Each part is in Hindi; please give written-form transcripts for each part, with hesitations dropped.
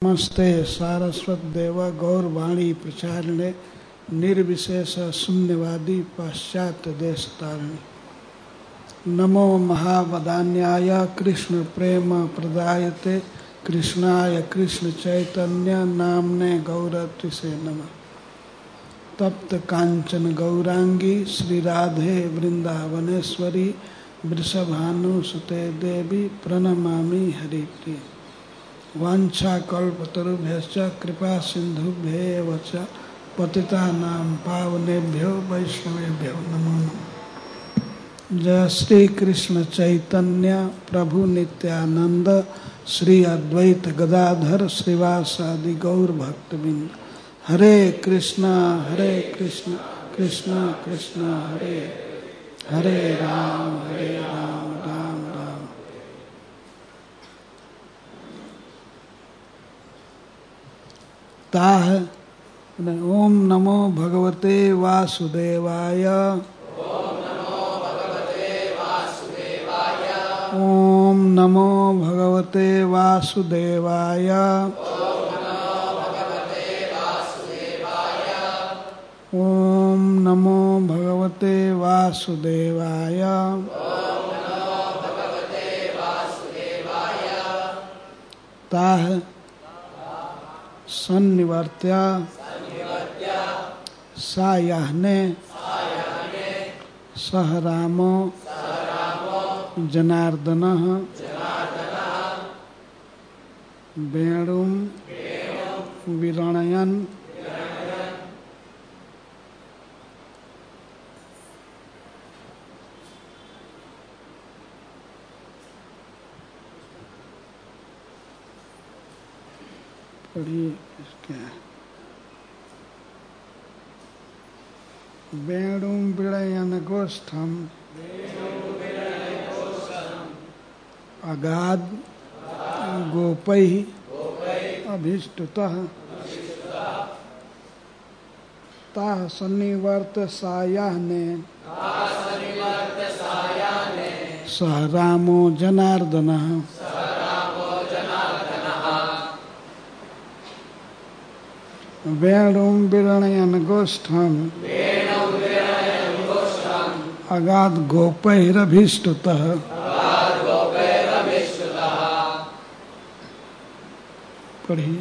नमस्ते सारस्वत देव गौरवाणी प्रचारिणे निर्विशेष शून्यवादी पाश्चात्य देश तारिणे। नमो महावदान्याय कृष्ण प्रेम प्रदायते कृष्णाय कृष्ण चैतन्य नामने गौरतिसे नमः। तप्त कांचन गौरांगी श्री राधे वृंदावनेश्वरी वृषभानुसुते देवी प्रणमामि हरिप्रिये। वाञ्छाकल्पतरुभ्यश्च कृपा सिन्धुभ्येव च पतितानां पावनेभ्यो वैष्णवेभ्यो नमो नमः। जय श्री कृष्ण चैतन्य प्रभु नित्यानंद श्री अद्वैत गदाधर श्रीवासादि गौर भक्तबिंद। हरे कृष्ण कृष्ण कृष्ण हरे हरे राम राम राम। ताह ओम नमो भगवते वासुदेवाय। ओम नमो भगवते वासुदेवाय। ओम नमो भगवते वासुदेवाय। ताह सन्निवर्त्या सायाहने सह रामो जनार्दनः वेणुं विरणयन् वेणुं विणयन् गोष्ठम् अगाध गोपैः अभीष्टतः ताः सन्निवर्त सायाहने सह रामो जनार्दनः वेणुं विरणयन् गोष्ठम् अगाध गोपैरभीष्टतः पढ़िए।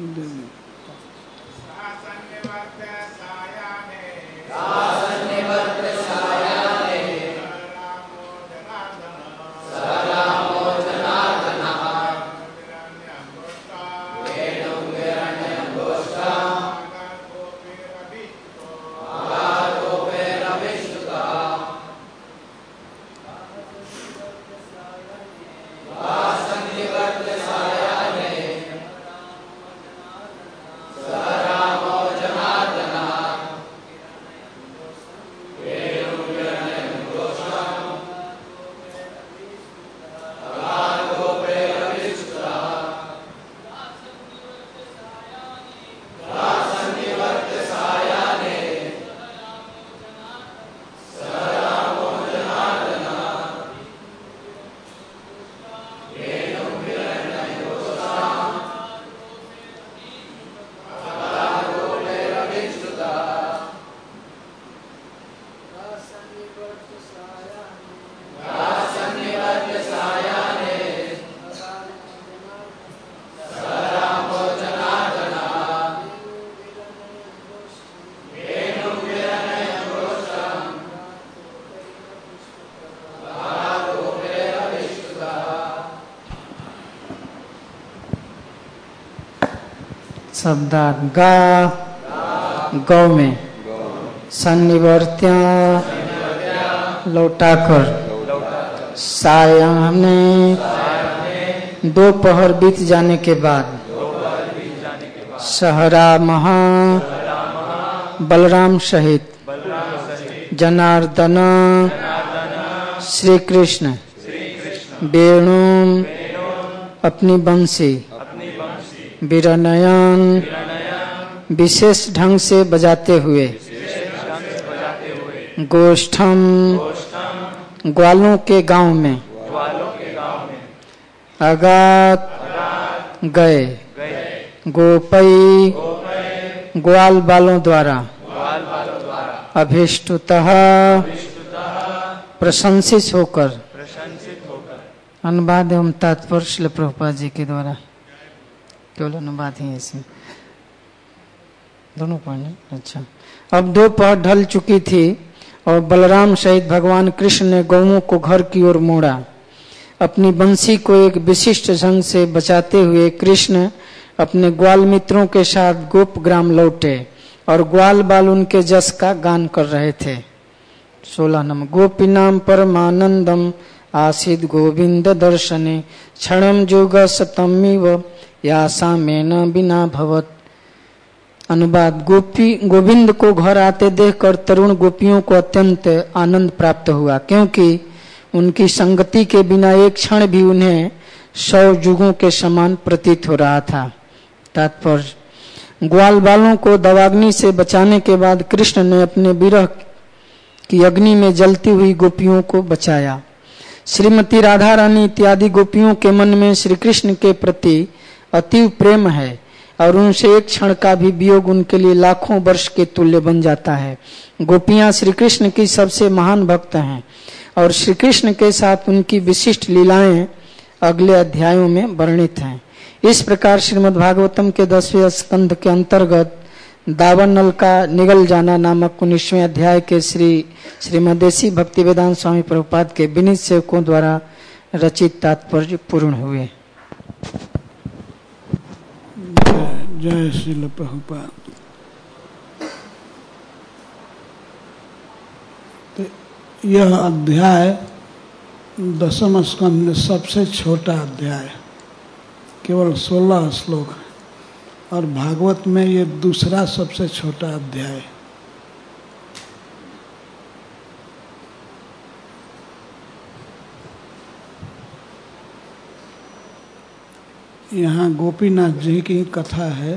शब्दार्थ गा गौ में सन्निवर्त्या लौटाकर सायाहने दोपहर बीत जाने के बाद सहरा महा बलराम सहित जनार्दन श्री कृष्ण वेणु अपनी बंसी विरणयन विशेष ढंग से बजाते हुए गोष्ठम ग्वालों के गांव में अगात गए गोपई ग्वाल बालों द्वारा अभिष्टुतः प्रशंसित होकर अनुवाद एवं तात्पर्य श्रील प्रभुपाद जी के द्वारा केवल अनुवाद ही इसमें दोनों पढ़ने। अच्छा, अब दोपहर ढल चुकी थी और बलराम सहित भगवान कृष्ण ने गौओं को घर की ओर मोड़ा। अपनी बंसी को एक विशिष्ट ढंग से बचाते हुए कृष्ण अपने ग्वाल मित्रों के साथ गोप ग्राम लौटे और ग्वाल बाल उनके जस का गान कर रहे थे। 16 नंबर। गोपीनाम परमानंदम आसीद गोविंद दर्शने क्षणम जुग सतमिव यासा मेन बिना भवत। अनुवाद। गोविंद को घर आते देखकर तरुण गोपियों को अत्यंत आनंद प्राप्त हुआ, क्योंकि उनकी संगति के बिना एक क्षण भी उन्हें 100 युगों के समान प्रतीत हो रहा था। तात्पर्य। ग्वाल बालों को दवाग्नि से बचाने के बाद कृष्ण ने अपने विरह की अग्नि में जलती हुई गोपियों को बचाया। श्रीमती राधा रानी इत्यादि गोपियों के मन में श्री कृष्ण के प्रति अतीव प्रेम है और उनसे एक क्षण का भी वियोग उनके लिए लाखों वर्ष के तुल्य बन जाता है। गोपियां श्री कृष्ण की सबसे महान भक्त हैं और श्री कृष्ण के साथ उनकी विशिष्ट लीलाएं अगले अध्यायों में वर्णित हैं। इस प्रकार श्रीमद् भागवतम के 10वें स्कंध के अंतर्गत दावानल का निगल जाना नामक 19वें अध्याय के श्रीमदेशी भक्तिवेदांत स्वामी प्रभुपाद के विनीत सेवकों द्वारा रचित तात्पर्य पूर्ण हुए। जय श्रील प्रभुपाद। तो यह अध्याय 10वें स्कंद में सबसे छोटा अध्याय, केवल 16 श्लोक है, और भागवत में ये दूसरा सबसे छोटा अध्याय। यहाँ गोपीनाथ जी की कथा है।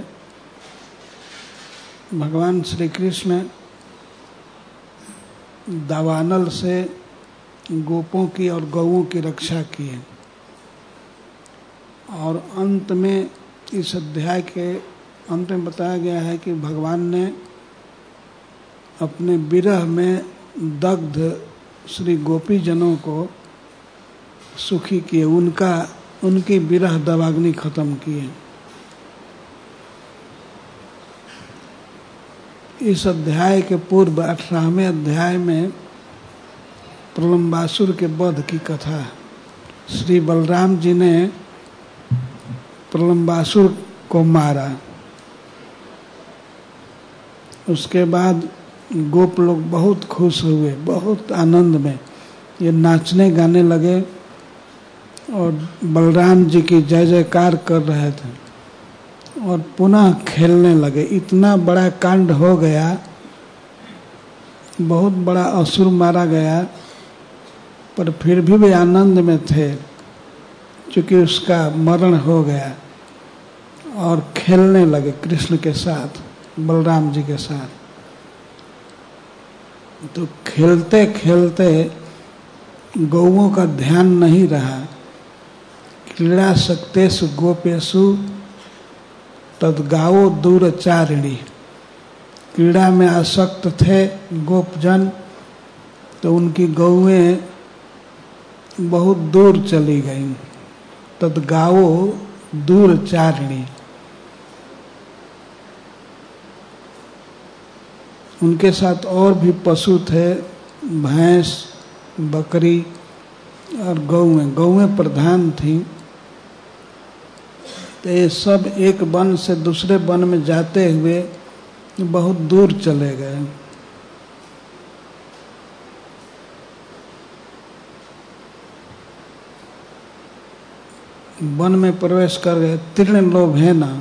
भगवान श्री कृष्ण दावानल से गोपों की और गौओं की रक्षा की है, और अंत में इस अध्याय के अंत में बताया गया है कि भगवान ने अपने विरह में दग्ध श्री गोपी जनों को सुखी किए, उनकी विरह दवाग्नि खत्म किए। इस अध्याय के पूर्व 18वें अध्याय में प्रलंबासुर के वध की कथा है। श्री बलराम जी ने प्रलंबासुर को मारा। उसके बाद गोप लोग बहुत खुश हुए, बहुत आनंद में ये नाचने गाने लगे और बलराम जी की जय जयकार कर रहे थे और पुनः खेलने लगे। इतना बड़ा कांड हो गया, बहुत बड़ा असुर मारा गया, पर फिर भी वे आनंद में थे क्योंकि उसका मरण हो गया, और खेलने लगे कृष्ण के साथ, बलराम जी के साथ। तो खेलते खेलते गौओं का ध्यान नहीं रहा। क्रीड़ा शक्तेषु गोपेषु तद्गावो दूरचारिणी। क्रीड़ा में आसक्त थे गोपजन, तो उनकी गौएं बहुत दूर चली गईं। तद्गावो दूरचारिणी। उनके साथ और भी पशु थे, भैंस, बकरी और गौएं प्रधान थीं। तो ये सब एक वन से दूसरे वन में जाते हुए बहुत दूर चले गए। वन में प्रवेश कर गए। तीर्ण लोभ है ना,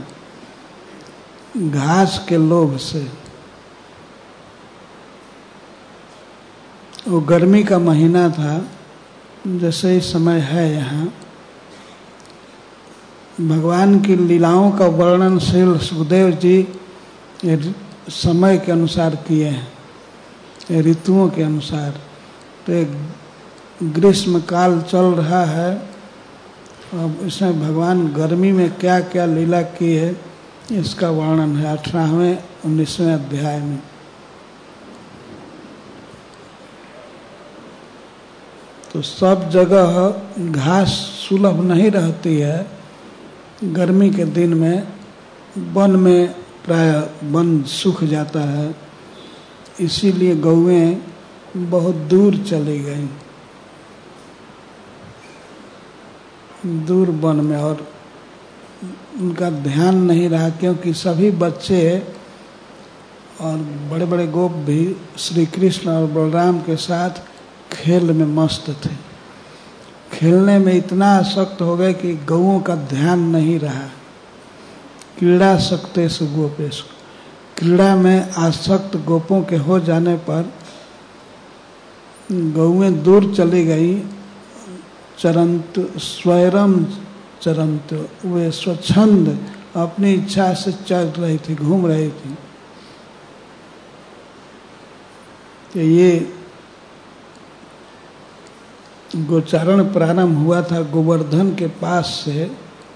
घास के लोभ से। वो गर्मी का महीना था, जैसे इस समय है यहाँ। भगवान की लीलाओं का वर्णन श्री सुखदेव जी समय के अनुसार किए हैं, ऋतुओं के अनुसार। तो एक ग्रीष्म काल चल रहा है, अब इसमें भगवान गर्मी में क्या क्या लीला की है इसका वर्णन है 18वें 19वें अध्याय में। तो सब जगह घास सुलभ नहीं रहती है। गर्मी के दिन में वन में प्राय वन सूख जाता है, इसीलिए गौएं बहुत दूर चली गई, दूर वन में, और उनका ध्यान नहीं रहा क्योंकि सभी बच्चे और बड़े बड़े गोप भी श्री कृष्ण और बलराम के साथ खेल में मस्त थे। खेलने में इतना आसक्त हो गए कि गौओं का ध्यान नहीं रहा। क्रीड़ा सक्तेषु गोपेषु, क्रीड़ा में आसक्त गोपों के हो जाने पर गौएं दूर चली गई। चरंत स्वैरम चरंत, वे स्वच्छंद अपनी इच्छा से चल रही थी, घूम रही थी। तो ये गोचारण प्रारंभ हुआ था गोवर्धन के पास से,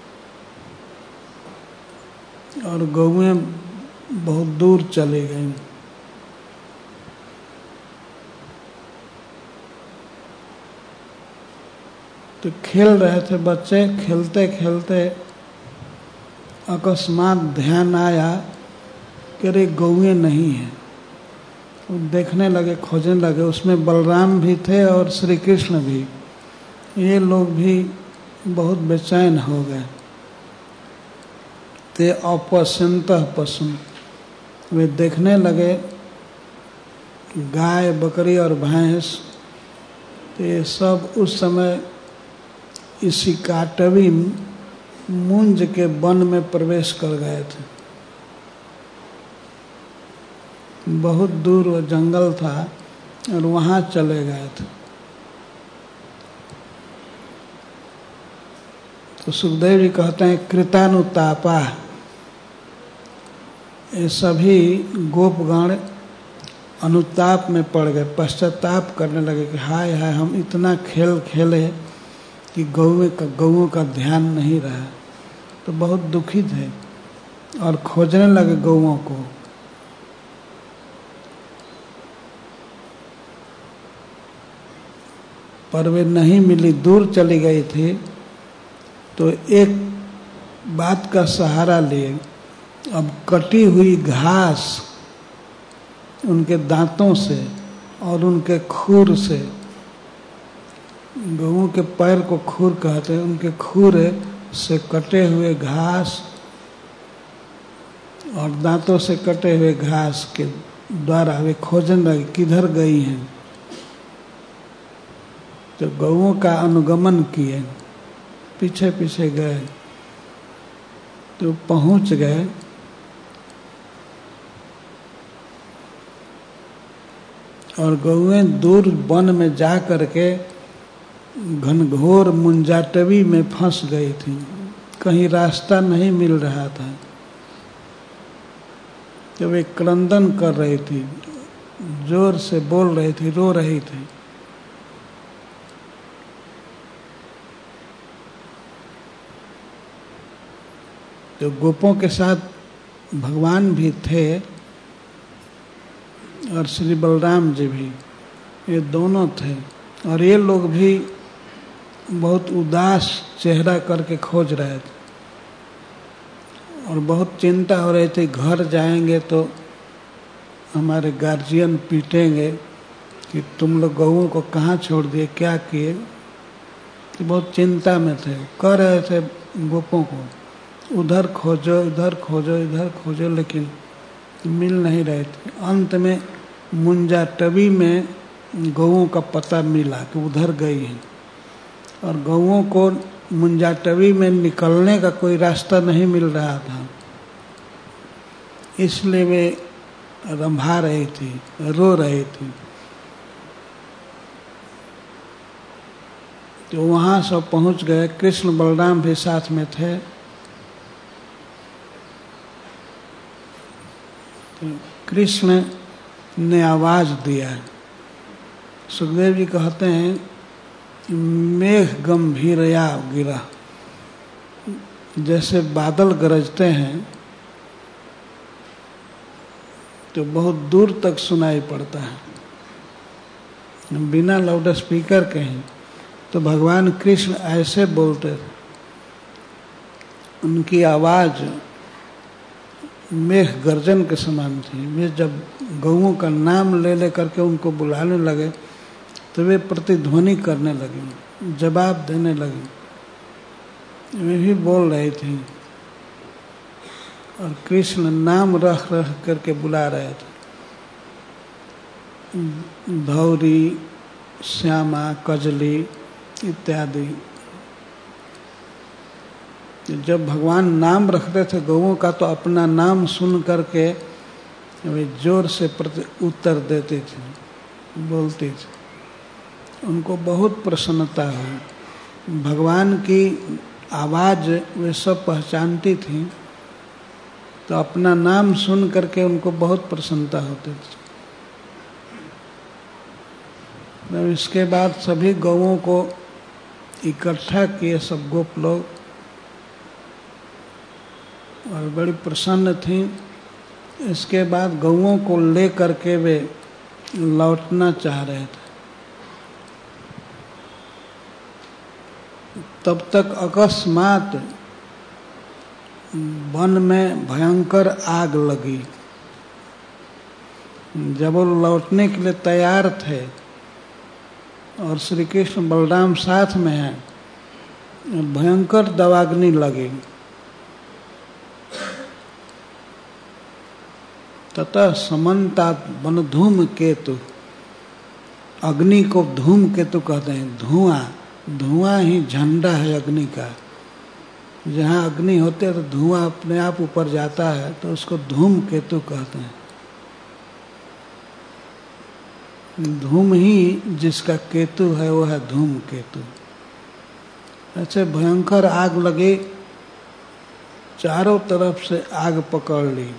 और गौएं बहुत दूर चली गईं। तो खेल रहे थे बच्चे, खेलते खेलते अकस्मात ध्यान आया कि अरे गौएं नहीं है। वो देखने लगे, खोजने लगे। उसमें बलराम भी थे और श्री कृष्ण भी। ये लोग भी बहुत बेचैन हो गए। ते अपश्यन्तः पशुं, वे देखने लगे गाय, बकरी और भैंस। तो ये सब उस समय इसी काटवी मुंज के वन में प्रवेश कर गए थे। बहुत दूर वो जंगल था और वहाँ चले गए थे। तो सुखदेव जी कहते हैं कृतानुतापा, ये सभी गोपगण अनुताप में पड़ गए, पश्चाताप करने लगे कि हाय हाय, हम इतना खेल खेले कि गौओं का ध्यान नहीं रहा। तो बहुत दुखी थे और खोजने लगे गौओं को। पर वे नहीं मिली, दूर चली गई थी। तो एक बात का सहारा लिए, अब कटी हुई घास उनके दांतों से और उनके खूर से, गौओं के पैर को खूर कहते हैं, उनके खूर से कटे हुए घास और दांतों से कटे हुए घास के द्वारा वे खोजने लगे किधर गई हैं। तो गौओं का अनुगमन किए, पीछे पीछे गए। तो पहुंच गए। और गौएं दूर वन में जा करके घनघोर मुंजाटवी में फंस गई थी, कहीं रास्ता नहीं मिल रहा था। जब वे क्रंदन कर रही थी, जोर से बोल रही थी, रो रही थी। तो गोपों के साथ भगवान भी थे और श्री बलराम जी भी, ये दोनों थे। और ये लोग भी बहुत उदास चेहरा करके खोज रहे थे और बहुत चिंता हो रही थी, घर जाएंगे तो हमारे गार्जियन पीटेंगे कि तुम लोग गौओं को कहाँ छोड़ दिए, क्या किए। तो बहुत चिंता में थे, कह रहे थे गोपों को उधर खोजो, इधर खोजो, इधर खोजो, लेकिन मिल नहीं रहे थे। अंत में मुंजाटवी में गौओं का पता मिला कि उधर गई है, और गौओं को मुंजाटवी में निकलने का कोई रास्ता नहीं मिल रहा था, इसलिए वे रंभा रही थी, रो रही थी। तो वहाँ सब पहुँच गए। कृष्ण बलराम भी साथ में थे। तो कृष्ण ने आवाज दिया। सुखदेव जी कहते हैं मेघ गंभीरया गिरा, जैसे बादल गरजते हैं तो बहुत दूर तक सुनाई पड़ता है, बिना लाउड स्पीकर के ही। तो भगवान कृष्ण ऐसे बोलते थे, उनकी आवाज़ मेघ गर्जन के समान थी। वे जब गौओं का नाम ले ले करके उनको बुलाने लगे तो वे प्रतिध्वनि करने लगी, जवाब देने लगी, वे भी बोल रही थी और कृष्ण नाम रख रख करके बुला रहे थे, धौरी, श्यामा, कजली इत्यादि। जब भगवान नाम रखते थे गौओं का तो अपना नाम सुन करके वे जोर से उत्तर देती थी, बोलती थी। उनको बहुत प्रसन्नता हुई। भगवान की आवाज़ वे सब पहचानती थी, तो अपना नाम सुन करके उनको बहुत प्रसन्नता होती थी। तो इसके बाद सभी गौओं को इकट्ठा किए सब गोप लोग, और बड़ी प्रसन्न थी। इसके बाद गौओं को ले करके वे लौटना चाह रहे थे। तब तक अकस्मात वन में भयंकर आग लगी। जब वो लौटने के लिए तैयार थे और श्री कृष्ण बलराम साथ में हैं, भयंकर दवाग्नि लगी। ततः समन्तात वन धूम केतु, अग्नि को धूम केतु कहते हैं। धुआं, धुआं ही झंडा है अग्नि का। जहाँ अग्नि होते है तो धुआं अपने आप ऊपर जाता है, तो उसको धूम केतु कहते हैं। धूम ही जिसका केतु है वो है धूम केतु। ऐसे भयंकर आग लगे, चारों तरफ से आग पकड़ ली।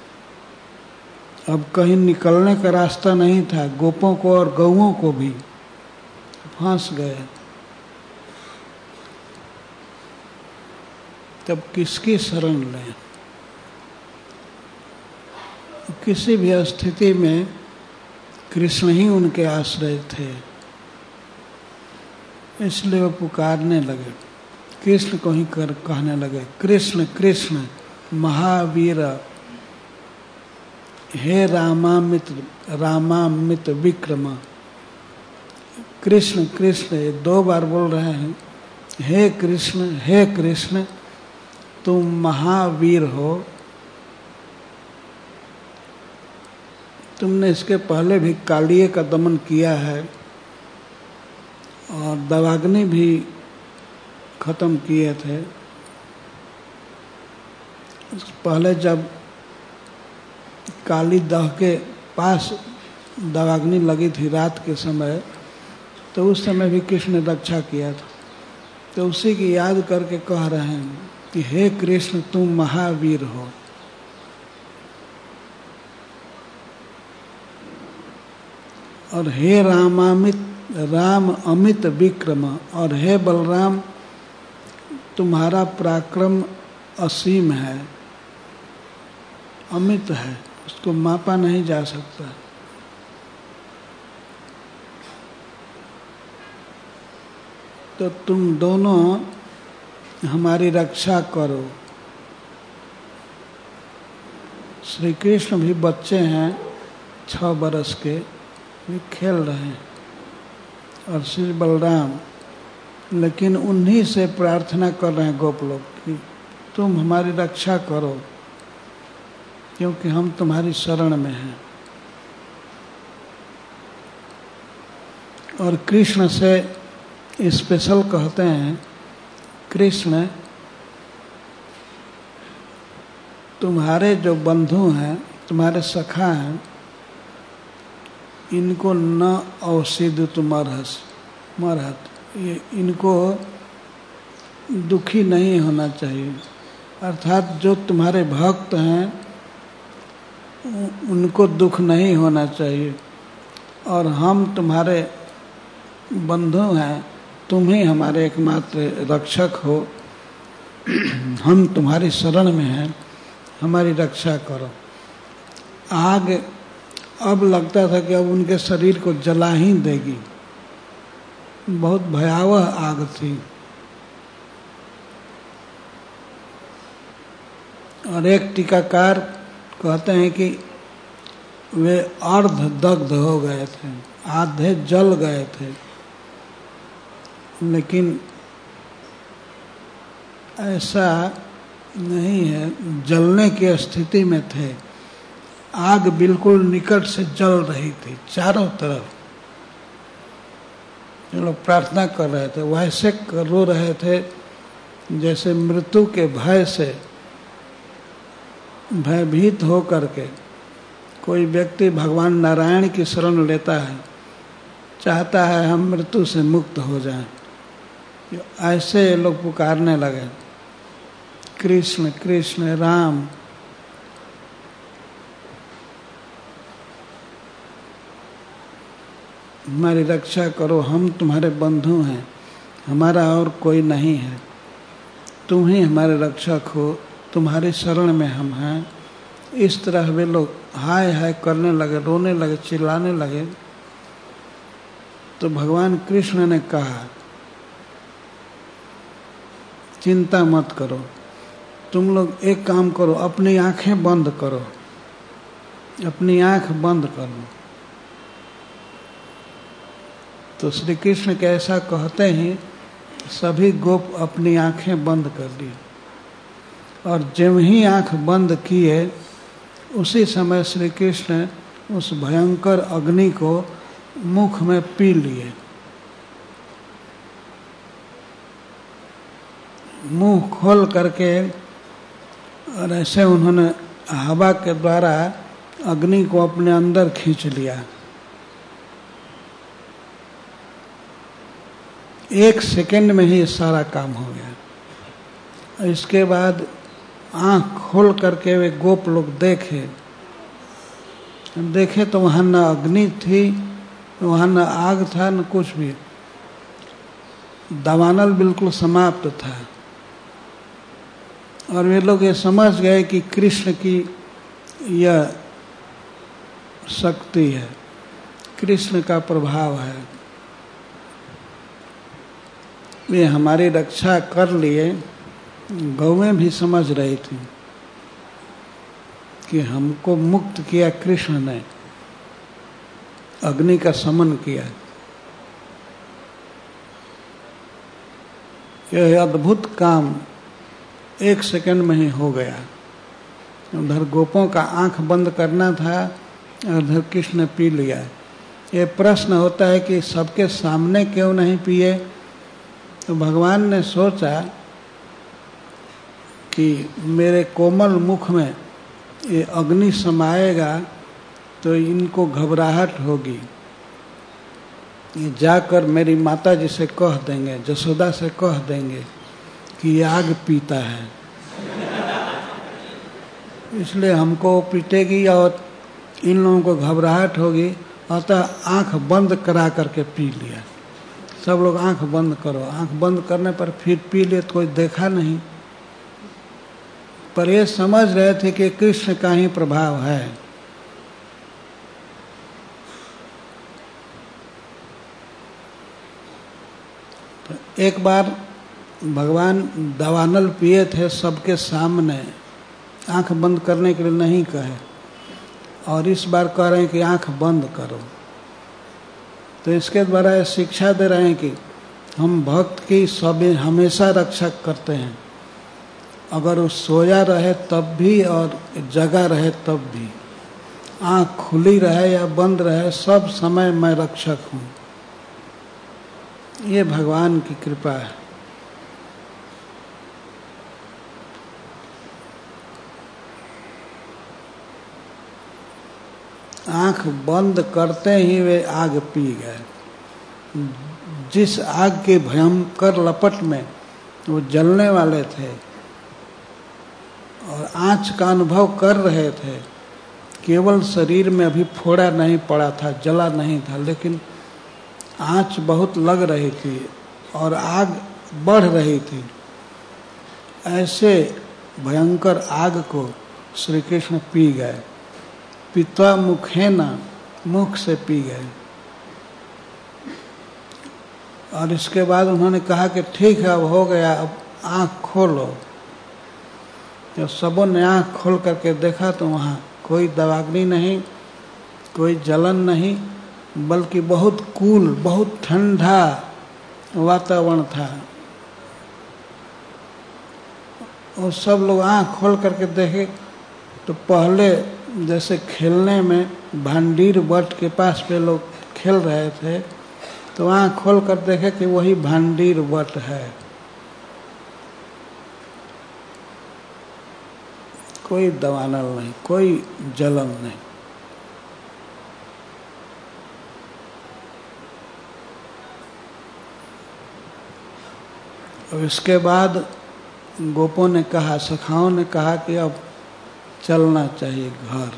अब कहीं निकलने का रास्ता नहीं था, गोपों को और गौओं को भी फंस गए। तब किसकी शरण लें? किसी भी स्थिति में कृष्ण ही उनके आश्रय थे, इसलिए वो पुकारने लगे, कृष्ण को ही कहने लगे, कृष्ण कृष्ण महावीर, हे रामामित विक्रम। कृष्ण कृष्ण ये 2 बार बोल रहे हैं। हे कृष्ण तुम महावीर हो। तुमने इसके पहले भी कालिये का दमन किया है और दवाग्नि भी खत्म किए थे। पहले जब काली दह के पास दवाग्नि लगी थी रात के समय, तो उस समय भी कृष्ण ने रक्षा किया था। तो उसी की याद करके कह रहे हैं कि हे कृष्ण तुम महावीर हो। और हे राम अमित विक्रम, और हे बलराम तुम्हारा पराक्रम असीम है, अमित है, उसको मापा नहीं जा सकता। तो तुम दोनों हमारी रक्षा करो। श्री कृष्ण भी बच्चे हैं 6 बरस के, वे खेल रहे हैं, और श्री बलराम, लेकिन उन्हीं से प्रार्थना कर रहे हैं गोप लोग कि तुम हमारी रक्षा करो, क्योंकि हम तुम्हारी शरण में हैं। और कृष्ण से स्पेशल कहते हैं, कृष्ण तुम्हारे जो बंधु हैं, तुम्हारे सखा हैं, इनको न अवसिद मरहत, ये इनको दुखी नहीं होना चाहिए। अर्थात जो तुम्हारे भक्त हैं उनको दुख नहीं होना चाहिए, और हम तुम्हारे बंधु हैं, तुम ही हमारे एकमात्र रक्षक हो, हम तुम्हारी शरण में हैं, हमारी रक्षा करो। आग अब लगता था कि अब उनके शरीर को जला ही देगी, बहुत भयावह आग थी। और एक टीकाकार कहते हैं कि वे अर्ध दग्ध हो गए थे, आधे जल गए थे, लेकिन ऐसा नहीं है, जलने की स्थिति में थे। आग बिल्कुल निकट से जल रही थी चारों तरफ। जो लोग प्रार्थना कर रहे थे वैसे रो रहे थे जैसे मृत्यु के भय से भयभीत हो करके कोई व्यक्ति भगवान नारायण की शरण लेता है, चाहता है हम मृत्यु से मुक्त हो जाएं। ऐसे लोग पुकारने लगे, कृष्ण कृष्ण राम। हमारी रक्षा करो, हम तुम्हारे बंधु हैं, हमारा और कोई नहीं है, तुम ही हमारे रक्षक हो, तुम्हारी शरण में हम हैं। इस तरह वे लोग हाय हाय करने लगे, रोने लगे, चिल्लाने लगे। तो भगवान कृष्ण ने कहा, चिंता मत करो, तुम लोग एक काम करो, अपनी आंखें बंद करो, अपनी आंख बंद करो। तो श्री कृष्ण के ऐसा कहते ही सभी गोप अपनी आंखें बंद कर ली, और जब ही आंख बंद किए उसी समय श्री कृष्ण उस भयंकर अग्नि को मुख में पी लिए। मुंह खोल करके और ऐसे उन्होंने हवा के द्वारा अग्नि को अपने अंदर खींच लिया। 1 सेकंड में ही सारा काम हो गया। इसके बाद आंख खोल करके वे गोप लोग देखे तो वहाँ न अग्नि थी, वहाँ न आग था, न कुछ भी। दावानल बिल्कुल समाप्त था। और वे लोग ये समझ गए कि कृष्ण की यह शक्ति है, कृष्ण का प्रभाव है, वे हमारी रक्षा कर लिए। गौएं भी समझ रही थी कि हमको मुक्त किया कृष्ण ने, अग्नि का शमन किया। यह अद्भुत काम 1 सेकंड में ही हो गया। उधर गोपों का आंख बंद करना था, उधर कृष्ण ने पी लिया। ये प्रश्न होता है कि सबके सामने क्यों नहीं पिए? तो भगवान ने सोचा कि मेरे कोमल मुख में ये अग्नि समाएगा तो इनको घबराहट होगी, ये जाकर मेरी माता जी से कह देंगे, जसोदा से कह देंगे कि ये आग पीता है, इसलिए हमको पीटेगी और इन लोगों को घबराहट होगी। अतः आंख बंद करा करके पी लिया। सब लोग आंख बंद करो। आंख बंद करने पर फिर पी लिए तो कोई देखा नहीं, पर ये समझ रहे थे कि कृष्ण का ही प्रभाव है। तो एक बार भगवान दवानल पिए थे सबके सामने, आंख बंद करने के लिए नहीं कहे, और इस बार कह रहे हैं कि आंख बंद करो। तो इसके द्वारा ये शिक्षा दे रहे हैं कि हम भक्त की सब हमेशा रक्षा करते हैं, अगर वो सोया रहे तब भी और जगा रहे तब भी, आँख खुली रहे या बंद रहे, सब समय मैं रक्षक हूँ। ये भगवान की कृपा है। आँख बंद करते ही वे आग पी गए। जिस आग के भयंकर लपट में वो जलने वाले थे और आँच का अनुभव कर रहे थे, केवल शरीर में अभी फोड़ा नहीं पड़ा था, जला नहीं था, लेकिन आँच बहुत लग रही थी और आग बढ़ रही थी। ऐसे भयंकर आग को श्री कृष्ण पी गए। पित्वा मुखेना, मुख से पी गए। और इसके बाद उन्होंने कहा कि ठीक है, अब हो गया, अब आँख खोलो। जब सबों ने आँख खोल करके देखा तो वहाँ कोई दवाग्नि नहीं, कोई जलन नहीं, बल्कि बहुत कूल, बहुत ठंडा वातावरण था। और सब लोग आँख खोल करके देखे तो पहले जैसे खेलने में भांडीर वट के पास पे लोग खेल रहे थे, तो आँख खोल कर देखे कि वही भांडीर वट है। कोई दवानल नहीं, कोई जलन नहीं। और इसके बाद गोपों ने कहा, सखाओं ने कहा कि अब चलना चाहिए घर,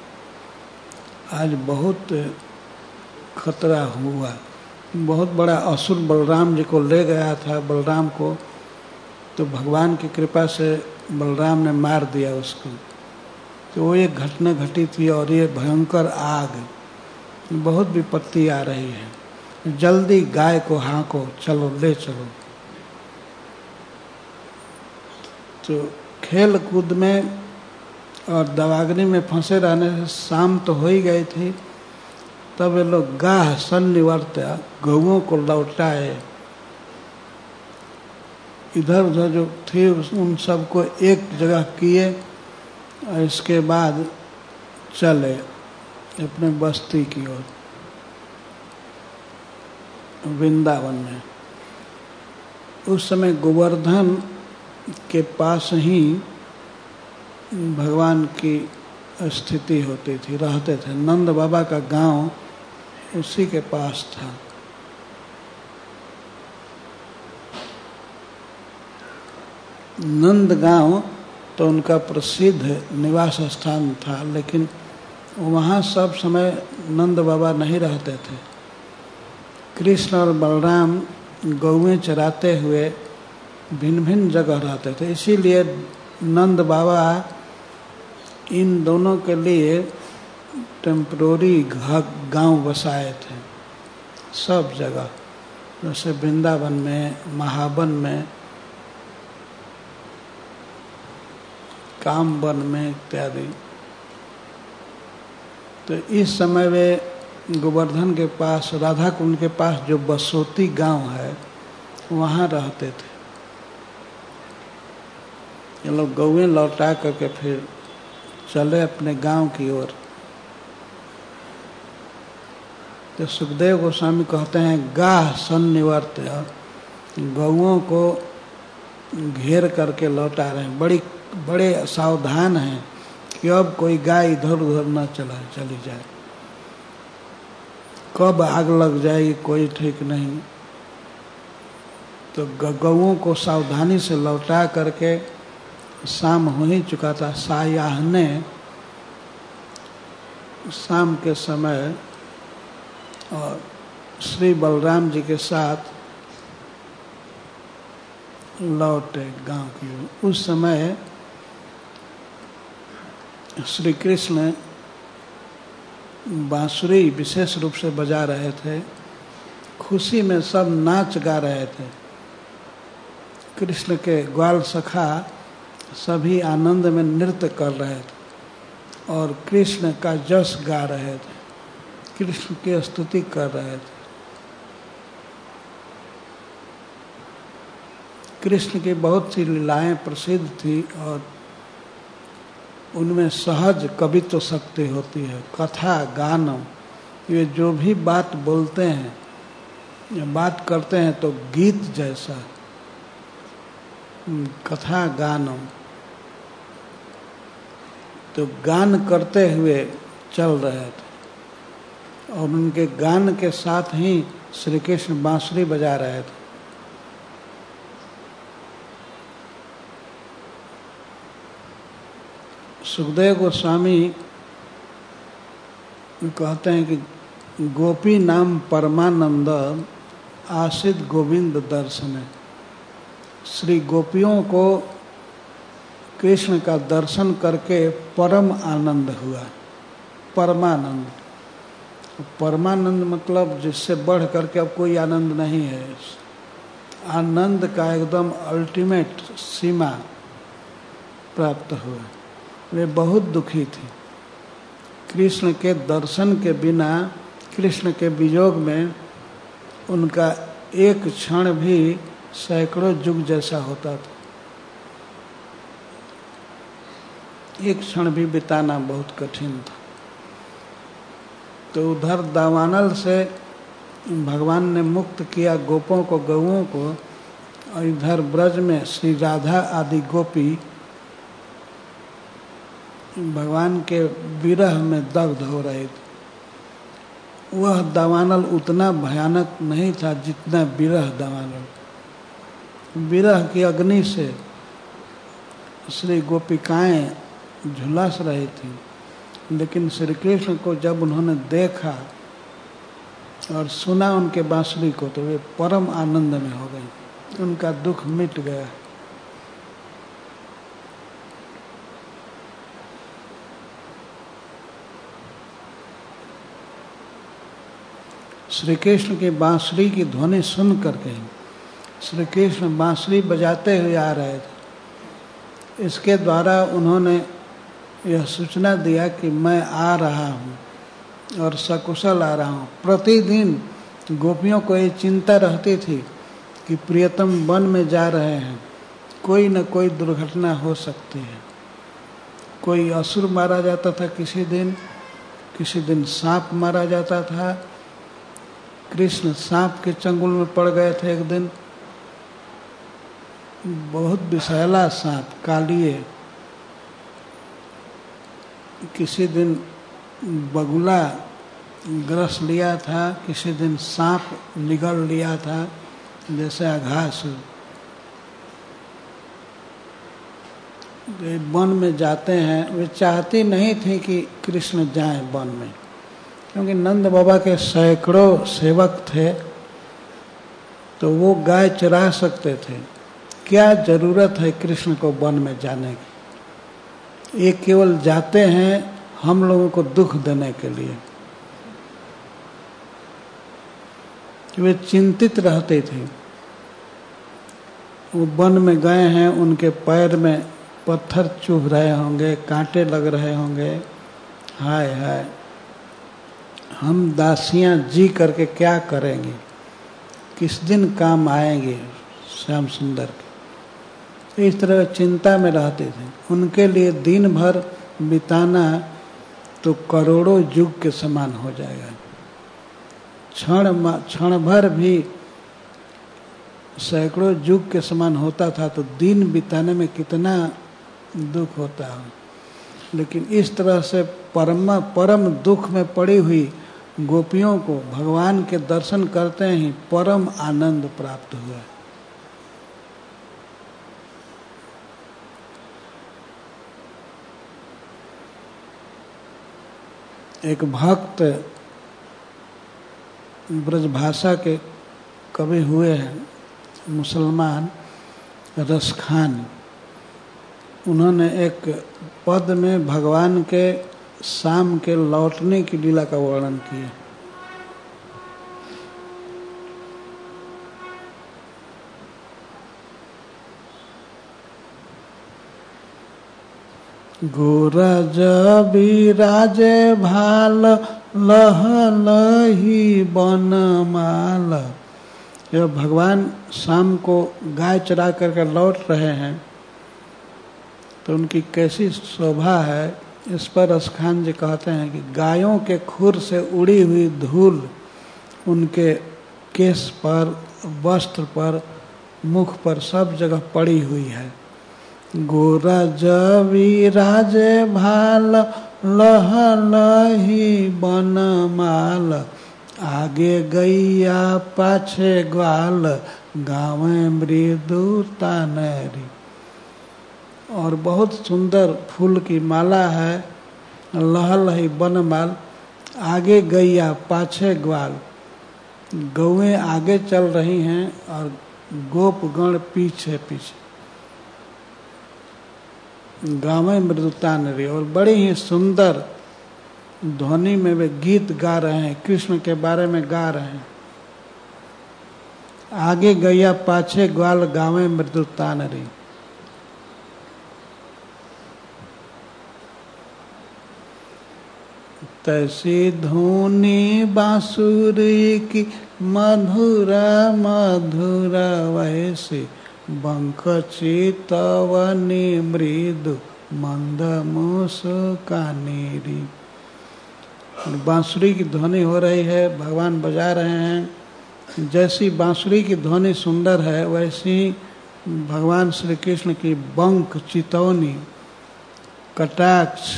आज बहुत खतरा हुआ। बहुत बड़ा असुर बलराम जी को ले गया था। बलराम को तो भगवान की कृपा से बलराम ने मार दिया उसको। तो वो एक घटना घटी थी और ये भयंकर आग, बहुत विपत्ति आ रही है, जल्दी गाय को हाँको, चलो ले चलो। तो खेल कूद में और दवाग्नि में फंसे रहने से शाम तो हो ही गई थी। तब ये लोग गाह सन्निवर्त्य गौओं को लौटाए। इधर उधर जो थे उन सबको एक जगह किए और इसके बाद चले अपने बस्ती की ओर, वृंदावन में। उस समय गोवर्धन के पास ही भगवान की स्थिति होती थी, रहते थे। नंद बाबा का गांव उसी के पास था। नंद गांव तो उनका प्रसिद्ध निवास स्थान था, लेकिन वहाँ सब समय नंद बाबा नहीं रहते थे। कृष्ण और बलराम गौएं चराते हुए भिन्न भिन्न जगह रहते थे, इसीलिए नंद बाबा इन दोनों के लिए टेम्परोरी गांव बसाए थे सब जगह, जैसे वृंदावन में, महावन में, कामवन में इत्यादि। तो इस समय वे गोवर्धन के पास, राधा कुंड के पास जो बसोती गांव है, वहाँ रहते थे। ये लोग गौएं लौटा करके फिर चले अपने गांव की ओर। तो सुखदेव गोस्वामी कहते हैं, गाह सन्निवर्त्य, गौओं को घेर करके लौटा रहे हैं। बड़े सावधान हैं कि अब कोई गाय इधर उधर न चली जाए, कब आग लग जाएगी कोई ठीक नहीं। तो गौओं को सावधानी से लौटा करके शाम हो ही चुका था। सायाहने शाम के समय और श्री बलराम जी के साथ लौटे गांव की। उस समय श्री कृष्ण बांसुरी विशेष रूप से बजा रहे थे, खुशी में सब नाच गा रहे थे। कृष्ण के ग्वाल सखा सभी आनंद में नृत्य कर रहे थे और कृष्ण का जस गा रहे थे, कृष्ण की स्तुति कर रहे थे। कृष्ण की बहुत सी लीलाएं प्रसिद्ध थी और उनमें सहज कवित्व शक्ति होती है। कथा गानम, ये जो भी बात बोलते हैं या बात करते हैं तो गीत जैसा, कथा गानम, तो गान करते हुए चल रहे थे और उनके गान के साथ ही श्री कृष्ण बांसुरी बजा रहे थे। सुखदेव गोस्वामी कहते हैं कि गोपी नाम परमानंद आसित गोविंद दर्शन। श्री गोपियों को कृष्ण का दर्शन करके परम आनंद हुआ। परमानंद। परमानंद मतलब जिससे बढ़ करके अब कोई आनंद नहीं है। आनंद का एकदम अल्टीमेट सीमा प्राप्त हुआ। वे बहुत दुखी थे। कृष्ण के दर्शन के बिना, कृष्ण के वियोग में उनका एक क्षण भी सैकड़ों युग जैसा होता था। एक क्षण भी बिताना बहुत कठिन था। तो उधर दावानल से भगवान ने मुक्त किया गोपों को, गौओं को, और इधर ब्रज में श्री राधा आदि गोपी भगवान के विरह में दग्ध हो रहे थे। वह दावानल उतना भयानक नहीं था जितना विरह दावानल। विरह की अग्नि से श्री गोपिकाएं झुलस रही थी, लेकिन श्री कृष्ण को जब उन्होंने देखा और सुना उनके बांसुरी को, तो वे परम आनंद में हो गए। उनका दुख मिट गया। श्री कृष्ण की बांसुरी की ध्वनि सुन करके श्री कृष्ण बांसुरी बजाते हुए आ रहे थे। इसके द्वारा उन्होंने यह सूचना दिया कि मैं आ रहा हूँ और सकुशल आ रहा हूँ। प्रतिदिन गोपियों को ये चिंता रहती थी कि प्रियतम वन में जा रहे हैं, कोई न कोई दुर्घटना हो सकती है। कोई असुर मारा जाता था, किसी दिन सांप मारा जाता था। कृष्ण सांप के चंगुल में पड़ गए थे एक दिन। बहुत विषैला सांप, कालिए। किसी दिन बगुला ग्रस लिया था, किसी दिन सांप निगल लिया था, जैसे आघास। वन में जाते हैं, वे चाहती नहीं थी कि कृष्ण जाएं वन में, क्योंकि नंद बाबा के सैकड़ों सेवक थे, तो वो गाय चरा सकते थे। क्या जरूरत है कृष्ण को वन में जाने की? ये केवल जाते हैं हम लोगों को दुख देने के लिए। वे चिंतित रहते थे। वो वन में गए हैं, उनके पैर में पत्थर चुभ रहे होंगे, कांटे लग रहे होंगे। हाय हाय, हम दासियां जी करके क्या करेंगे? किस दिन काम आएंगे श्याम सुंदर के? इस तरह चिंता में रहते थे। उनके लिए दिन भर बिताना तो करोड़ों युग के समान हो जाएगा। क्षण भर भी सैकड़ों युग के समान होता था, तो दिन बिताने में कितना दुख होता है। लेकिन इस तरह से परम दुख में पड़ी हुई गोपियों को भगवान के दर्शन करते ही परम आनंद प्राप्त हुआ। एक भक्त ब्रजभाषा के कवि हुए हैं, मुसलमान, रसखान। उन्होंने एक पद में भगवान के शाम के लौटने की लीला का वर्णन किया। गोरज बिराजे भाल लह लही बनमाल। जब भगवान शाम को गाय चरा करके लौट रहे हैं तो उनकी कैसी शोभा है, इस पर रसखान जी कहते हैं कि गायों के खुर से उड़ी हुई धूल उनके केस पर, वस्त्र पर, मुख पर सब जगह पड़ी हुई है। गोरज विराजे भाल लह लही बनमाल, आगे गैया पाछे ग्वाल, गावे मृदु तानरी। और बहुत सुंदर फूल की माला है, लह लही बनमाल, आगे गैया पाछे ग्वाल। गौएं आगे चल रही हैं और गोपगण पीछे पीछे। गाँव मृदुता नरी, और बड़ी ही सुंदर ध्वनि में वे गीत गा रहे हैं, कृष्ण के बारे में गा रहे हैं। आगे गैया पाछे ग्वाल गावे मृदु तानरी। तैसी धुनी बांसुरी की मधुरा मधुरा वैसी बंक चितवनी मृदु मंद मुस्कानेरी। बांसुरी की ध्वनि हो रही है, भगवान बजा रहे हैं। जैसी बांसुरी की ध्वनि सुंदर है वैसी भगवान श्री कृष्ण की बंक चितौनी कटाक्ष,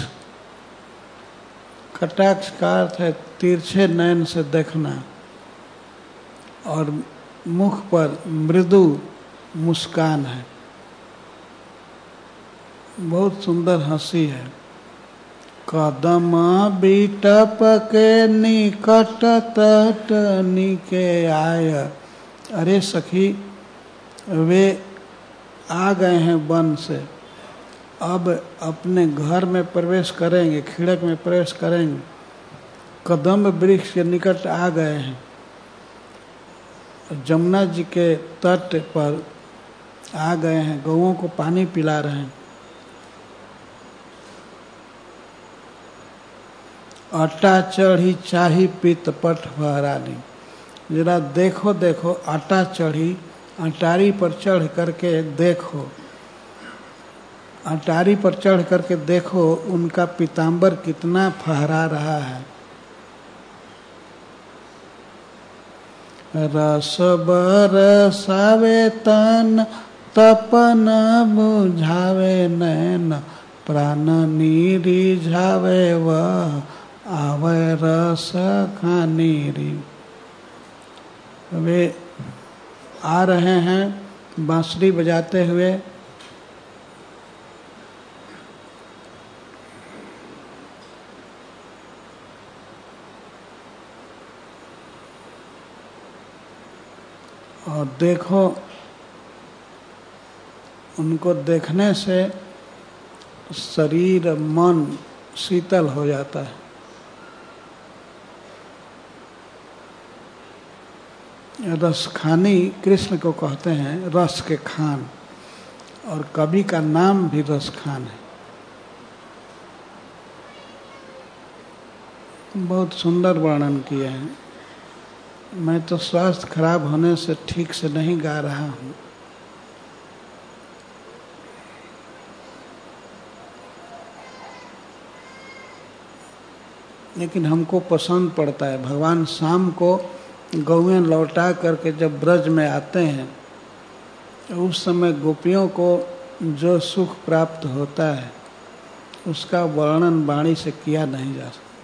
कटाक्ष का अर्थ है तिरछे नयन से देखना, और मुख पर मृदु मुस्कान है, बहुत सुंदर हंसी है। कदम बिटप के निकट तट निके आय। अरे सखी, वे आ गए हैं वन से, अब अपने घर में प्रवेश करेंगे, खिड़क में प्रवेश करेंगे। कदम वृक्ष के निकट आ गए हैं, जमुना जी के तट पर आ गए हैं, गौओं को पानी पिला रहे हैं। आटा चढ़ी चाही पित पट भरानी। जरा देखो देखो, आटा चढ़ी, अटारी पर चढ़ करके देखो, अटारी पर चढ़ करके देखो उनका पीताम्बर कितना फहरा रहा है। रस बरसावे तन तपन बुझावे नैन प्राण निरिझावे वह आवे रस खानीरी। वे आ रहे हैं बांसुरी बजाते हुए, और देखो उनको देखने से शरीर मन शीतल हो जाता है। रस खानी कृष्ण को कहते हैं, रस के खान, और कवि का नाम भी रस खान है। बहुत सुंदर वर्णन किए हैं। मैं तो स्वास्थ्य खराब होने से ठीक से नहीं गा रहा हूँ, लेकिन हमको पसंद पड़ता है। भगवान शाम को गौएं लौटा करके जब ब्रज में आते हैं, उस समय गोपियों को जो सुख प्राप्त होता है उसका वर्णन वाणी से किया नहीं जा सकता।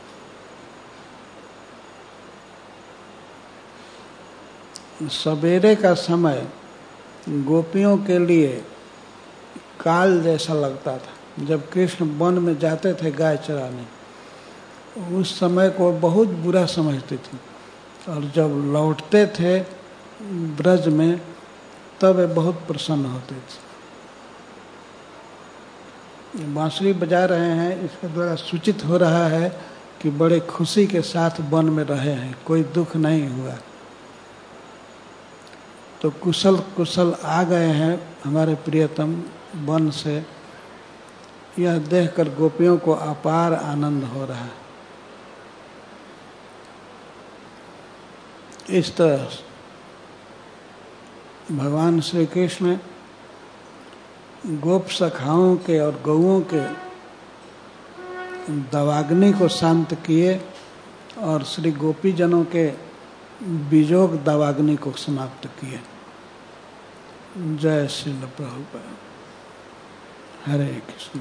सवेरे का समय गोपियों के लिए काल जैसा लगता था। जब कृष्ण वन में जाते थे गाय चराने, उस समय को बहुत बुरा समझती थी, और जब लौटते थे ब्रज में तब वे बहुत प्रसन्न होते थे। बांसुरी बजा रहे हैं, इसके द्वारा सूचित हो रहा है कि बड़े खुशी के साथ वन में रहे हैं, कोई दुख नहीं हुआ। तो कुशल कुशल आ गए हैं हमारे प्रियतम वन से, यह देखकर गोपियों को अपार आनंद हो रहा है। इस तरह भगवान श्री कृष्ण गोप सखाओं के और गौओं के दवाग्नि को शांत किए, और श्री गोपी जनों के बीजोग दवाग्नि को समाप्त किए। जय श्री प्रभुपाद। हरे कृष्ण।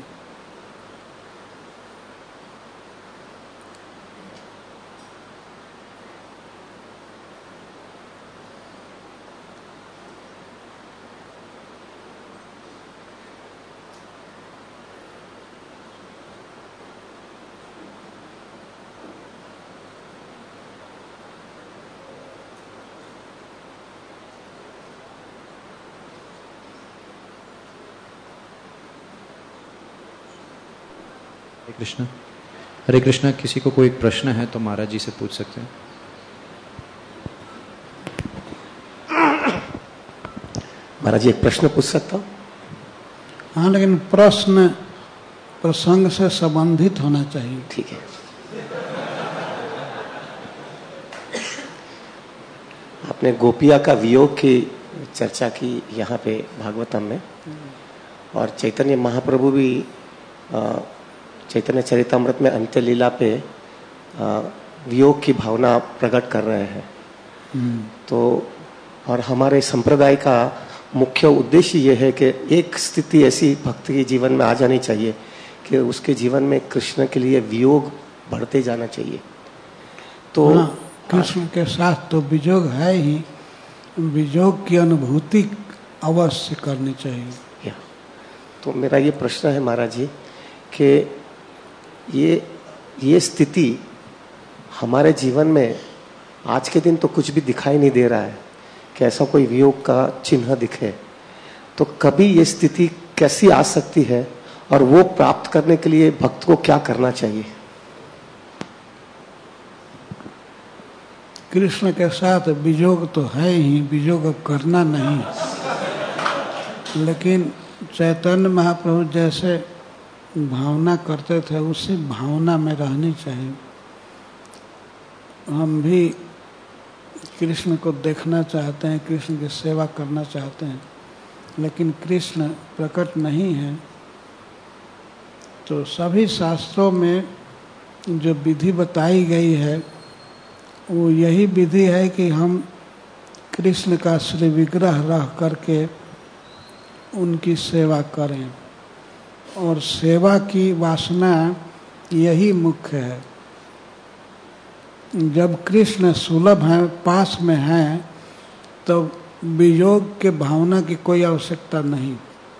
कृष्ण। हरे कृष्णा, किसी को कोई प्रश्न है तो महाराज जी से पूछ सकते हैं। महाराज जी, एक प्रश्न पूछ सकता हूँ? हाँ, लेकिन प्रश्न प्रसंग से संबंधित होना चाहिए। ठीक है। आपने गोपिया का वियोग की चर्चा की यहाँ पे भागवतम में, और चैतन्य महाप्रभु भी चैतन्य चरितामृत में अंत्य लीला पे वियोग की भावना प्रकट कर रहे हैं। तो और हमारे संप्रदाय का मुख्य उद्देश्य ये है कि एक स्थिति ऐसी भक्ति के जीवन में आ जानी चाहिए कि उसके जीवन में कृष्ण के लिए वियोग बढ़ते जाना चाहिए। तो हाँ, कृष्ण के साथ तो वियोग है ही, वियोग की अनुभूति अवश्य करनी चाहिए। तो मेरा ये प्रश्न है महाराज जी कि ये स्थिति हमारे जीवन में आज के दिन तो कुछ भी दिखाई नहीं दे रहा है कि ऐसा कोई वियोग का चिन्ह दिखे, तो कभी ये स्थिति कैसी आ सकती है और वो प्राप्त करने के लिए भक्त को क्या करना चाहिए? कृष्ण के साथ वियोग तो है ही, वियोग अब करना नहीं, लेकिन चैतन्य महाप्रभु जैसे भावना करते थे उसी भावना में रहनी चाहिए। हम भी कृष्ण को देखना चाहते हैं, कृष्ण की सेवा करना चाहते हैं, लेकिन कृष्ण प्रकट नहीं है। तो सभी शास्त्रों में जो विधि बताई गई है वो यही विधि है कि हम कृष्ण का श्री विग्रह रह करके उनकी सेवा करें, और सेवा की वासना यही मुख्य है। जब कृष्ण सुलभ हैं, पास में हैं, तो वियोग के भावना की कोई आवश्यकता नहीं।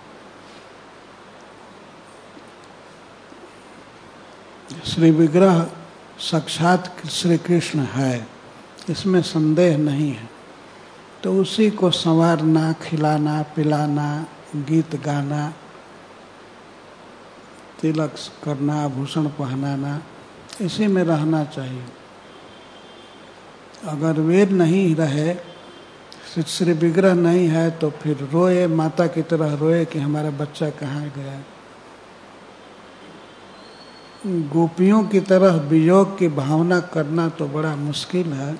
श्री विग्रह साक्षात श्री कृष्ण है, इसमें संदेह नहीं है। तो उसी को संवारना, खिलाना, पिलाना, गीत गाना, तिलक करना, आभूषण पहनाना, इसी में रहना चाहिए। अगर वे नहीं रहे, श्री विग्रह नहीं है, तो फिर रोए, माता की तरह रोए कि हमारा बच्चा कहाँ गया। गोपियों की तरह वियोग की भावना करना तो बड़ा मुश्किल है,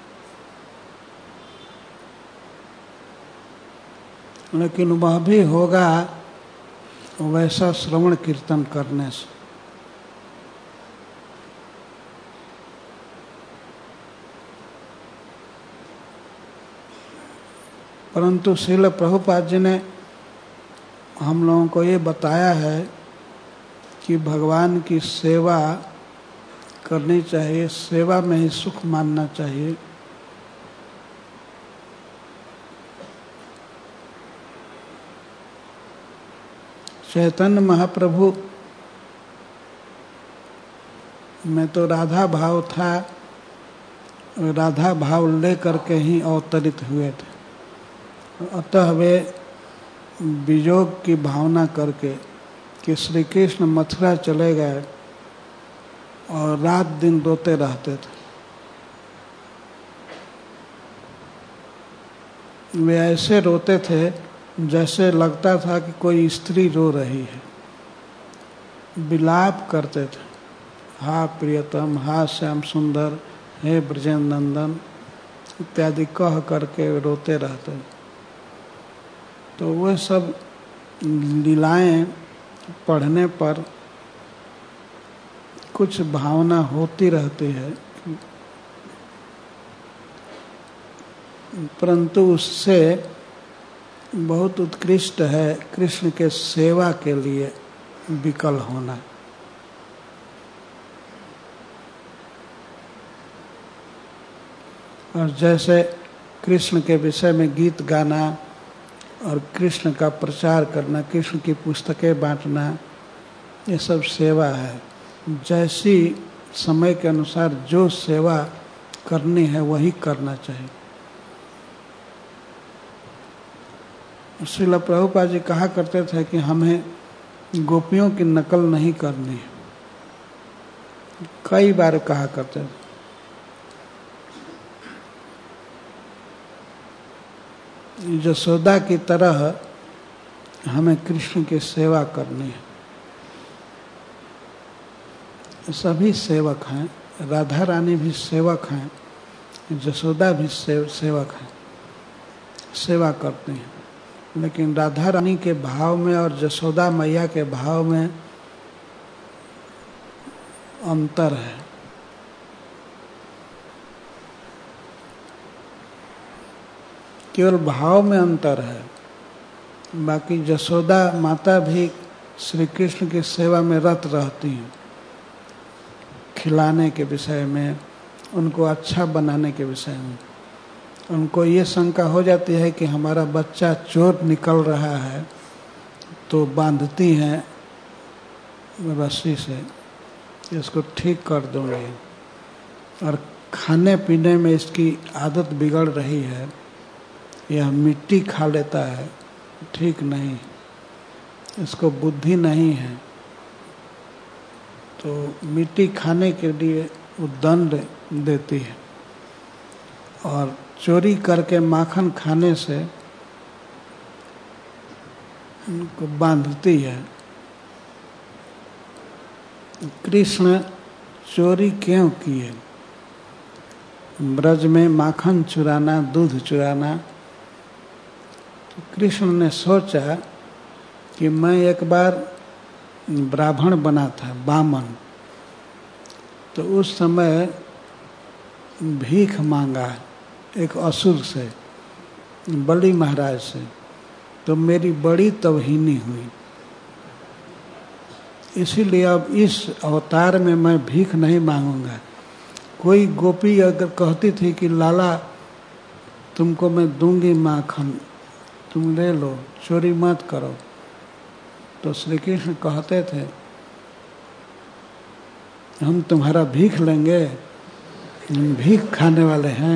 लेकिन वह भी होगा वैसा श्रवण कीर्तन करने से। परंतु श्रील प्रभुपाद जी ने हम लोगों को ये बताया है कि भगवान की सेवा करनी चाहिए, सेवा में ही सुख मानना चाहिए। चैतन्य महाप्रभु में तो राधा भाव था, राधा भाव लेकर के ही अवतरित हुए थे। अतः वे वियोग की भावना करके कि श्री कृष्ण मथुरा चले गए और रात दिन रोते रहते थे। वे ऐसे रोते थे जैसे लगता था कि कोई स्त्री रो रही है, विलाप करते थे, हा प्रियतम, हा श्याम सुंदर, हे ब्रजेंद्र नंदन इत्यादि कह करके रोते रहते। तो वह सब लीलाएं पढ़ने पर कुछ भावना होती रहती है, परंतु उससे बहुत उत्कृष्ट है कृष्ण के सेवा के लिए विकल होना। और जैसे कृष्ण के विषय में गीत गाना और कृष्ण का प्रचार करना, कृष्ण की पुस्तकें बांटना, ये सब सेवा है। जैसी समय के अनुसार जो सेवा करनी है वही करना चाहिए। श्रील प्रभुपाद जी कहा करते थे कि हमें गोपियों की नकल नहीं करनी है, कई बार कहा करते थे। यशोदा की तरह हमें कृष्ण की सेवा करनी है। सभी सेवक हैं, राधा रानी भी सेवक हैं, यशोदा भी सेवक हैं, सेवा करते हैं। लेकिन राधा रानी के भाव में और यशोदा मैया के भाव में अंतर है। केवल भाव में अंतर है, बाकी यशोदा माता भी श्री कृष्ण की सेवा में रत रहती हैं, खिलाने के विषय में, उनको अच्छा बनाने के विषय में। उनको ये शंका हो जाती है कि हमारा बच्चा चोट निकल रहा है, तो बांधती हैं रस्सी से, इसको ठीक कर दूंगी। और खाने पीने में इसकी आदत बिगड़ रही है, यह मिट्टी खा लेता है, ठीक नहीं, इसको बुद्धि नहीं है, तो मिट्टी खाने के लिए वो दंड देती है। और चोरी करके माखन खाने से उनको बांधती है। कृष्ण चोरी क्यों किए? ब्रज में माखन चुराना, दूध चुराना। तो कृष्ण ने सोचा कि मैं एक बार ब्राह्मण बना था, बामन, तो उस समय भीख मांगा एक असुर से, बलि महाराज से, तो मेरी बड़ी तौहीनी हुई। इसीलिए अब इस अवतार में मैं भीख नहीं मांगूंगा। कोई गोपी अगर कहती थी कि लाला तुमको मैं दूंगी माखन, तुम ले लो, चोरी मत करो, तो श्री कृष्ण कहते थे हम तुम्हारा भीख लेंगे, हम भीख खाने वाले हैं,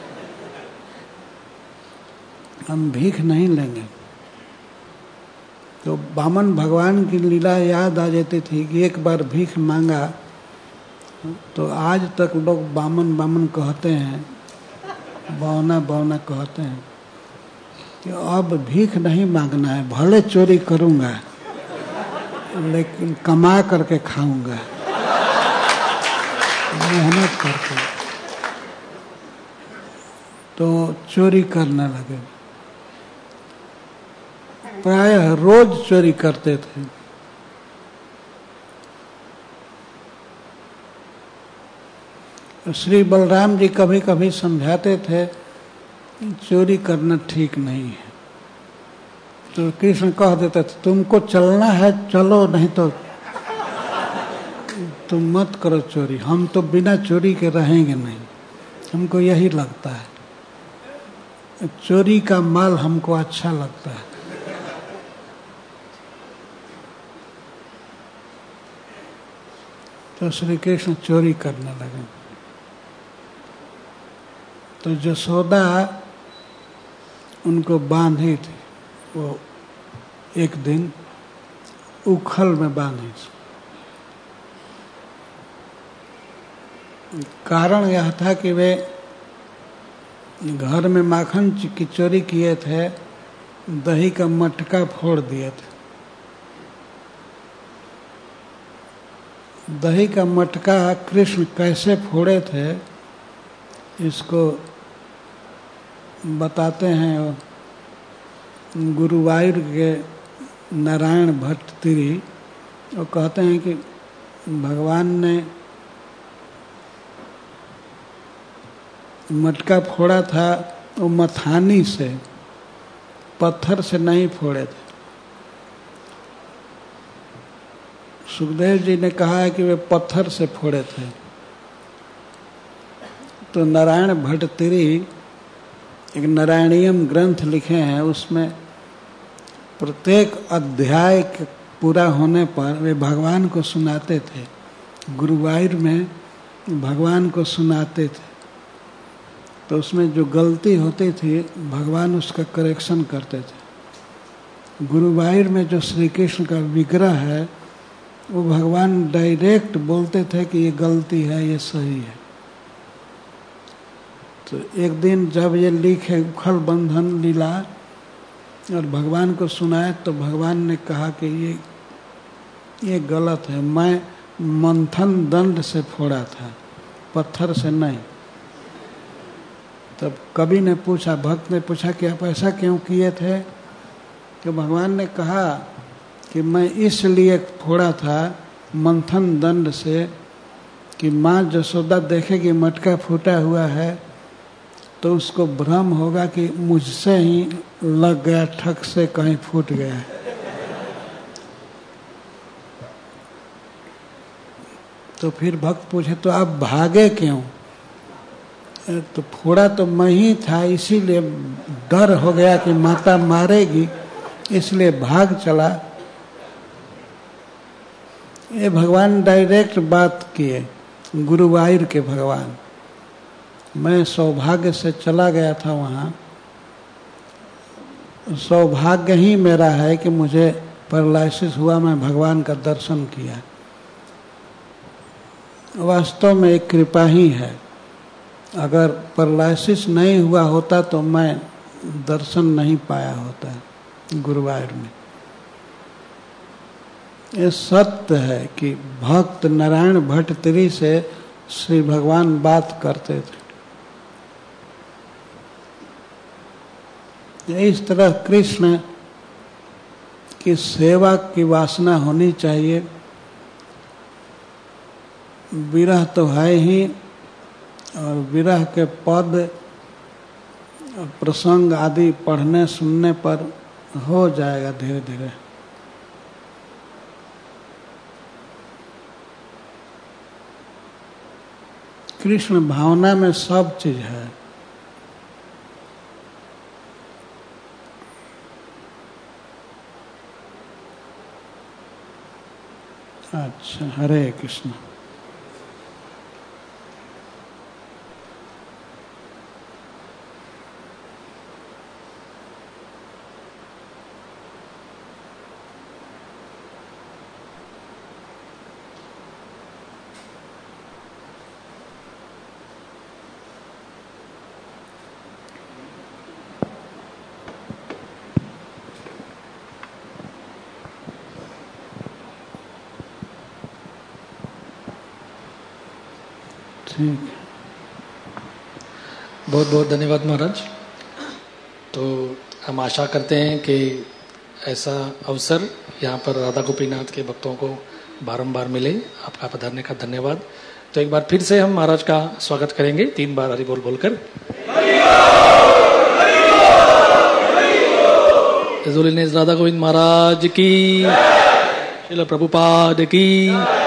हम भीख नहीं लेंगे। तो वामन भगवान की लीला याद आ जाती थी कि एक बार भीख मांगा, तो आज तक लोग वामन वामन कहते हैं, बौना बौना कहते हैं कि अब भीख नहीं मांगना है, भले चोरी करूंगा लेकिन कमा करके खाऊंगा, मेहनत करके। तो चोरी करने लगे, प्रायः रोज चोरी करते थे। श्री बलराम जी कभी कभी समझाते थे चोरी करना ठीक नहीं है, तो कृष्ण कह देते थे तुमको चलना है चलो, नहीं तो तुम मत करो चोरी, हम तो बिना चोरी के रहेंगे नहीं, हमको यही लगता है, चोरी का माल हमको अच्छा लगता है। तो श्री कृष्ण चोरी करने लगे। तो यशोदा उनको बांधी थी, वो एक दिन उखल में बांधी थी। कारण यह था कि वे घर में माखन की चोरी किए थे, दही का मटका फोड़ दिए थे। दही का मटका कृष्ण कैसे फोड़े थे इसको बताते हैं गुरुवायूर के नारायण भट्ट तिरी। वो कहते हैं कि भगवान ने मटका फोड़ा था, वो मथानी से, पत्थर से नहीं फोड़े थे। सुखदेव जी ने कहा है कि वे पत्थर से फोड़े थे। तो नारायण भट्ट तिरी एक नारायणीयम ग्रंथ लिखे हैं, उसमें प्रत्येक अध्याय के पूरा होने पर वे भगवान को सुनाते थे, गुरुवायूर में भगवान को सुनाते थे। तो उसमें जो गलती होती थी भगवान उसका करेक्शन करते थे। गुरुवायूर में जो श्री कृष्ण का विग्रह है वो भगवान डायरेक्ट बोलते थे कि ये गलती है, ये सही है। तो एक दिन जब ये लिखे उखल बंधन लीला और भगवान को सुनाए तो भगवान ने कहा कि ये गलत है, मैं मंथन दंड से फोड़ा था, पत्थर से नहीं। तब कवि ने पूछा, भक्त ने पूछा कि आप ऐसा क्यों किए थे? तो भगवान ने कहा कि मैं इसलिए फोड़ा था मंथन दंड से कि माँ यशोदा देखेगी मटका फूटा हुआ है तो उसको भ्रम होगा कि मुझसे ही लग गया, ठक से कहीं फूट गया। तो फिर भक्त पूछे तो आप भागे क्यों? तो फोड़ा तो मैं ही था, इसीलिए डर हो गया कि माता मारेगी, इसलिए भाग चला। ये भगवान डायरेक्ट बात किए, गुरुवायूर के भगवान। मैं सौभाग्य से चला गया था वहाँ। सौभाग्य ही मेरा है कि मुझे पैरालिसिस हुआ, मैं भगवान का दर्शन किया। वास्तव में एक कृपा ही है। अगर पैरालिसिस नहीं हुआ होता तो मैं दर्शन नहीं पाया होता गुरुवायूर में। ये सत्य है कि भक्त नारायण भट्टत्री से श्री भगवान बात करते थे। इस तरह कृष्ण की सेवा की वासना होनी चाहिए। विरह तो है ही, और विरह के पद प्रसंग आदि पढ़ने सुनने पर हो जाएगा धीरे धीरे। कृष्ण भावना में सब चीज है। अच्छा, हरे कृष्ण। बहुत बहुत धन्यवाद महाराज। तो हम आशा करते हैं कि ऐसा अवसर यहाँ पर राधा गोपीनाथ के भक्तों को बारंबार मिले। आपका पधारने का धन्यवाद। तो एक बार फिर से हम महाराज का स्वागत करेंगे 3 बार हरि बोल बोलकर। राधा गोविंद महाराज की, श्रील प्रभुपाद की।